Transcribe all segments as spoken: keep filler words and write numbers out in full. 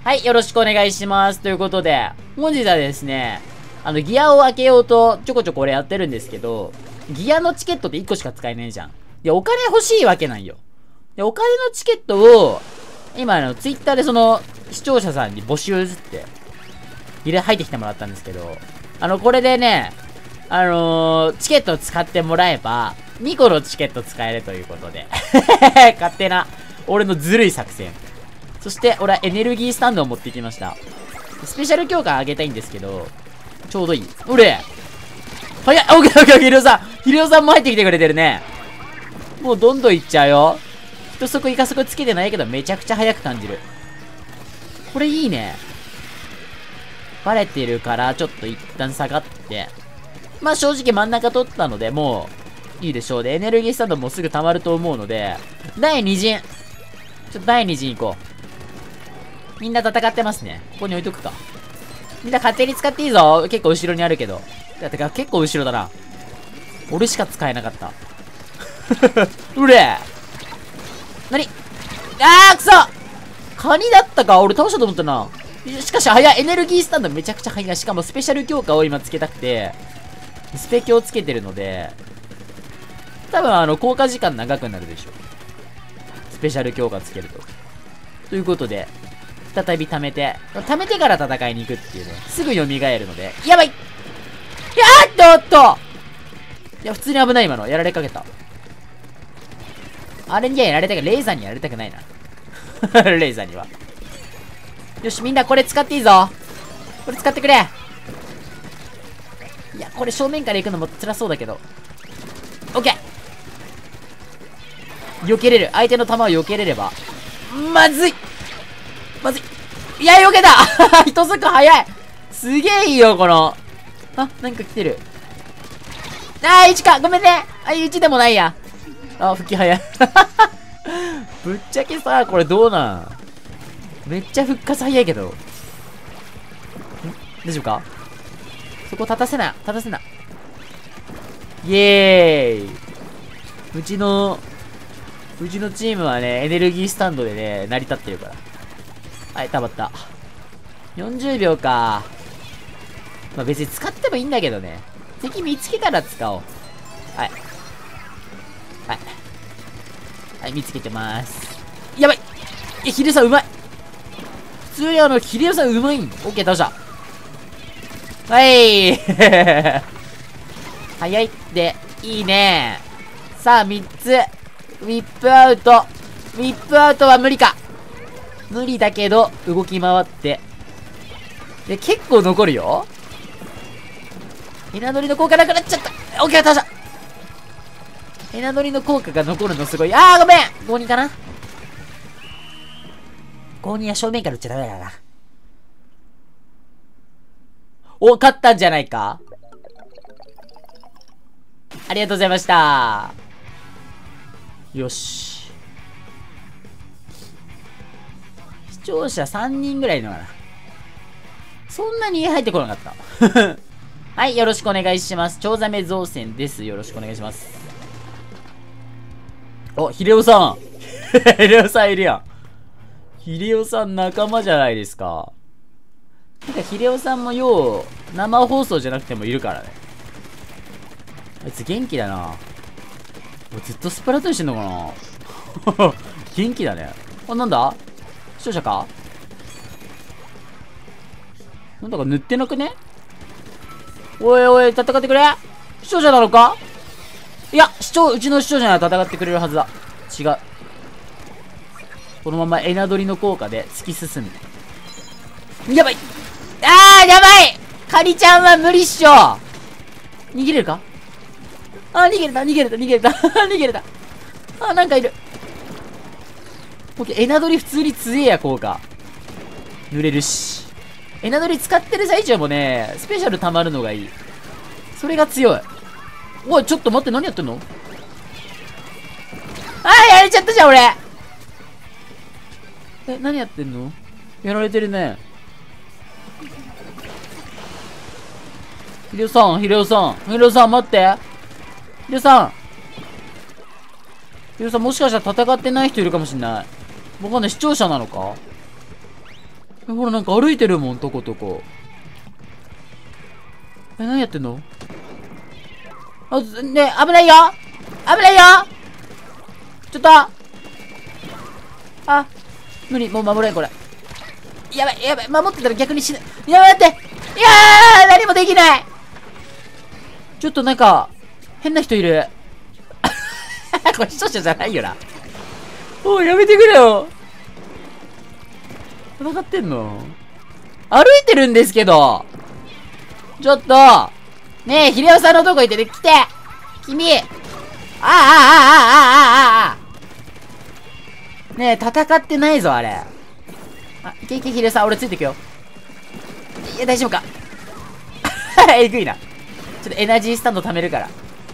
はい、よろしくお願いします。ということで、本日はですね、あの、ギアを開けようと、ちょこちょこ俺やってるんですけど、ギアのチケットっていっこしか使えないじゃん。で、お金欲しいわけなんよ。で、お金のチケットを、今、あの、ツイッターでその、視聴者さんに募集って、入れ、入ってきてもらったんですけど、あの、これでね、あのー、チケットを使ってもらえば、にこのチケット使えるということで。勝手な、俺のずるい作戦。そして、俺はエネルギースタンドを持ってきました。スペシャル強化上げたいんですけど、ちょうどいい。うれ早い。オッケーオッケー、ヒレオさん。ヒレオさんも入ってきてくれてるね。もうどんどんいっちゃうよ。一足イカ足つけてないけど、めちゃくちゃ速く感じる。これいいね。バレてるから、ちょっと一旦下がって。まあ正直真ん中取ったので、もう、いいでしょう。で、エネルギースタンドもすぐ溜まると思うので、だいに陣。ちょっとだいに陣行こう。みんな戦ってますね。ここに置いとくか。みんな勝手に使っていいぞ。結構後ろにあるけど。だってか、結構後ろだな。俺しか使えなかった。うれなにあーくそカニだったか俺倒したと思ったな。しかし早い。エネルギースタンドめちゃくちゃ早い。しかもスペシャル強化を今つけたくて、スペ強つけてるので、多分あの、効果時間長くなるでしょ。スペシャル強化つけると。ということで、再び貯めて、貯めてから戦いに行くっていうね。すぐ蘇るので。やばいいやーっとおっといや、普通に危ない今の。やられかけた。あれにはやられたけど、レーザーにやられたくないな。レーザーには。よし、みんなこれ使っていいぞ。これ使ってくれ。いや、これ正面から行くのも辛そうだけど。オッケー避けれる。相手の弾を避けれれば。まずいまずい。いや、避けた一足早い。すげえいいよ、この。あ、なんか来てる。あー、いちか。ごめんね。あ、いちでもないや。あ、復帰早い。ぶっちゃけさ、これどうなん？めっちゃ復活早いけど。ん？大丈夫か？そこ立たせな。立たせな。イエーイ。うちの、うちのチームはね、エネルギースタンドでね、成り立ってるから。はい、たまった。よんじゅうびょうか。まあ別に使ってもいいんだけどね。敵見つけたら使おう。はい。はい。はい、見つけてまーす。やばいえ、ヒデさんうまい普通にあの、ヒデさんうまいん。オッケー、倒した。はい早いって、いいね。さあ、みっつ。ウィップアウト。ウィップアウトは無理か。無理だけど、動き回って。で、結構残るよ。エナドリの効果なくなっちゃった。オッケー、倒した。エナドリの効果が残るのすごい。あー、ごめん !ご 人かな ?ご 人は正面から撃っちゃダメだな。お、勝ったんじゃないかありがとうございました。よし。視聴者さんにんぐらいいるのかな。そんなに入ってこなかった。はい、よろしくお願いします。チョウザメ造船です。よろしくお願いします。お、ヒレオさん。ヒレオさんいるやん。ヒレオさん仲間じゃないですか。てか、ヒレオさんもよう、生放送じゃなくてもいるからね。あいつ元気だな。もうずっとスプラトゥーンしてんのかな元気だね。あ、なんだ視聴者かなんだか塗ってなくねおいおい、戦ってくれ視聴者なのかいや、視聴、うちの視聴者なら戦ってくれるはずだ。違う。このままエナドリの効果で突き進む。やばいあー、やばいカニちゃんは無理っしょ逃げれるかあー、逃げれた、逃げれた、逃げれた、逃げれた。あー、なんかいる。オッケー、エナドリ普通に強えや、効果。濡れるし。エナドリ使ってる最中もね、スペシャル溜まるのがいい。それが強い。おい、ちょっと待って、何やってんのあー、やれちゃったじゃん、俺え、何やってんのやられてるね。ヒデオさん、ヒデオさん、ヒデオさん、待って。ヒデオさん。ヒデオさん、もしかしたら戦ってない人いるかもしんない。わかんない、視聴者なのかほら、なんか歩いてるもん、とことこ。え、何やってんの？あ、ね、危ないよ！危ないよ！ちょっとあ、無理、もう守れん、これ。やばい、やばい、守ってたら逆に死ぬ。やばいって！いやー！何もできない！ちょっとなんか、変な人いる。これ視聴者じゃないよな。おい、やめてくれよ。戦ってんの？歩いてるんですけど。ちょっと。ねえ、秀夫さんのとこ行ってて、来て。君。ああ、ああ、ああ、ああ、ああ。ねえ、戦ってないぞ、あれ。あ、いけいけ、秀夫さん、俺ついてくよ。いや、大丈夫か。えぐいな。ちょっとエナジースタンド貯めるから。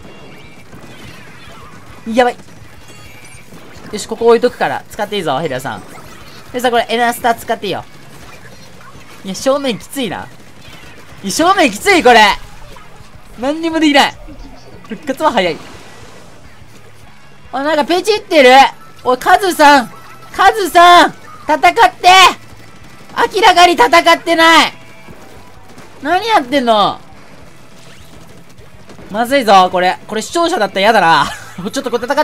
やばい。よし、ここ置いとくから。使っていいぞ、ヘリアさん。でさ、これ、エナスタ使っていいよ。いや、正面きついな。いや、正面きつい、これ。何にもできない。復活は早い。あ、なんかペチってる。おい、カズさん。カズさん。戦って。明らかに戦ってない。何やってんの？まずいぞ、これ。これ視聴者だったら嫌だな。ちょっとこれ戦って。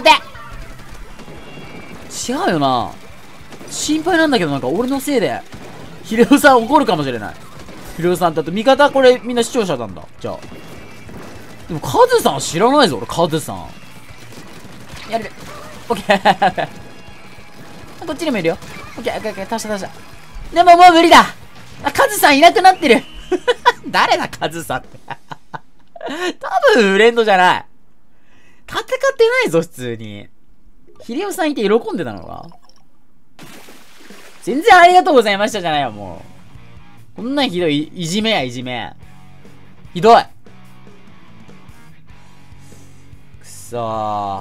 違うよな。心配なんだけど、なんか俺のせいで、ヒレオさん怒るかもしれない。ヒレオさんだって味方これみんな視聴者なんだ。じゃあ。でもカズさんは知らないぞ、俺カズさん。やれる。オッケー。こっちにもいるよ。オッケー、オッケー、オッケー、倒した倒した。でももう無理だ。あ、カズさんいなくなってる。誰だ、カズさんって。多分フレンドじゃない。戦ってないぞ、普通に。ヒレオさんいて喜んでたのか？全然ありがとうございましたじゃないよ、もう。こんなんひどい、いじめや、いじめ。ひどい。くそー。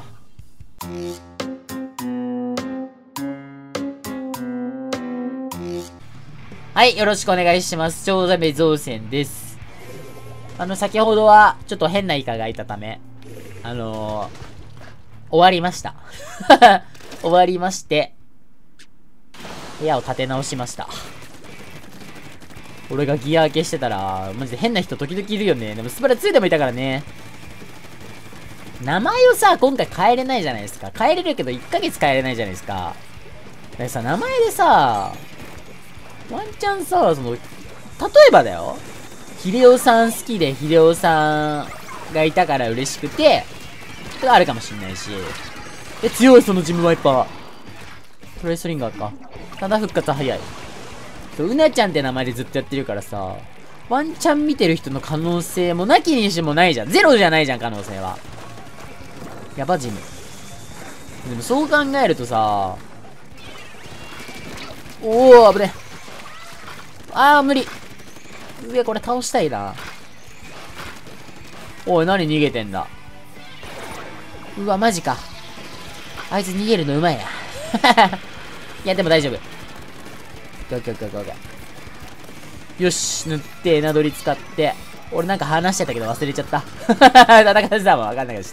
はい、よろしくお願いします。チョウザメ造船です。あの、先ほどは、ちょっと変なイカがいたため、あのー、終わりました。終わりまして、部屋を立て直しました。俺がギア開けしてたら、マジで変な人時々いるよね。でもスプラツーでもいたからね。名前をさ、今回変えれないじゃないですか。変えれるけどいっかげつ変えれないじゃないですか。だからさ、名前でさ、ワンチャンさ、その、例えばだよ。ヒデオさん好きでヒデオさんがいたから嬉しくて、それあるかもしんないし。え、強いそのジムワイパー。トレースリンガーか。ただ復活は早い。うなちゃんって名前でずっとやってるからさ、ワンチャン見てる人の可能性もなきにしもないじゃん。ゼロじゃないじゃん、可能性は。やば、ジム。でもそう考えるとさ、おー、危ね。あー、無理。うわ、これ倒したいな。おい、何逃げてんだ。うわ、マジか。あいつ逃げるのうまいな。いや、でも大丈夫。オッケーオッケーオッケー。よし、塗って、エナドリ使って。俺なんか話してたけど忘れちゃった。戦ってたもん、わかんないけどした。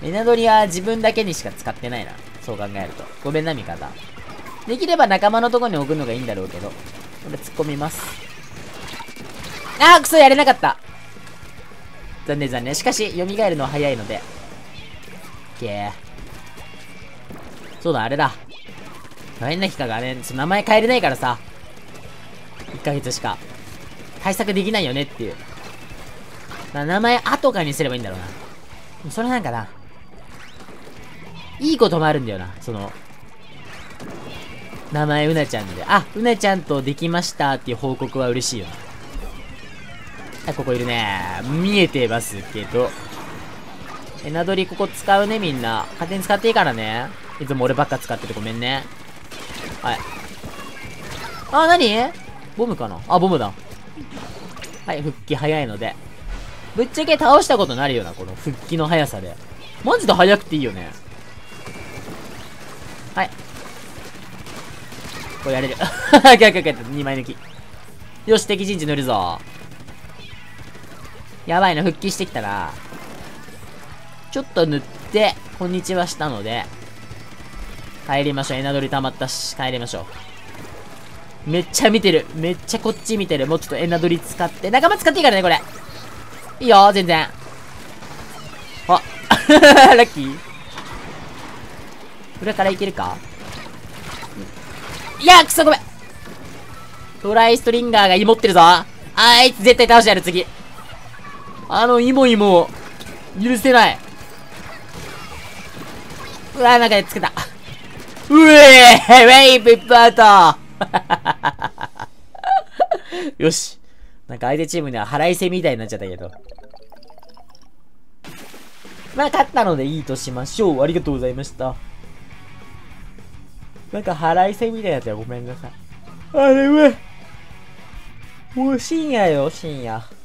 エナドリは自分だけにしか使ってないな。そう考えると。ごめんな、味方。できれば仲間のとこに置くのがいいんだろうけど。俺突っ込みます。あー、クソやれなかった。残念残念。しかし、蘇るのは早いので。オッケー。そうだ、あれだ。変なヒカがね、名前変えれないからさ。いっかげつしか。対策できないよねっていう。だ名前後かにすればいいんだろうな。それなんかな。いいこともあるんだよな。その、名前うなちゃんで。あ、うなちゃんとできましたっていう報告は嬉しいよな。はい、ここいるね。見えてますけど。エナドリここ使うね、みんな。勝手に使っていいからね。いつも俺ばっか使っててごめんね。はい。あ、なに？ボムかなあ、ボムだ。はい、復帰早いので。ぶっちゃけ倒したことになるよな、この復帰の速さで。マジで速くていいよね。はい。これやれる。逆逆逆、にまい抜き。よし、敵陣地塗るぞ。やばいな、復帰してきたな。ちょっと塗って、こんにちはしたので、帰りましょう。エナドリ溜まったし、帰りましょう。 めっちゃ見てる。めっちゃこっち見てる。もうちょっとエナドリ使って。仲間使っていいからね、これ。いいよ、全然。あ、ラッキー。裏からいけるか？いや、くそ、ごめん。トライストリンガーが芋ってるぞ。あいつ絶対倒してやる、次。あの、イモイモを、許せない。うわ、なんかつけた。うえーウェイピップアウトよし。なんか相手チームには腹いせみたいになっちゃったけど。まあ、勝ったのでいいとしましょう。ありがとうございました。なんか腹いせみたいなやつはごめんなさい。あれは、もう深夜よ、深夜。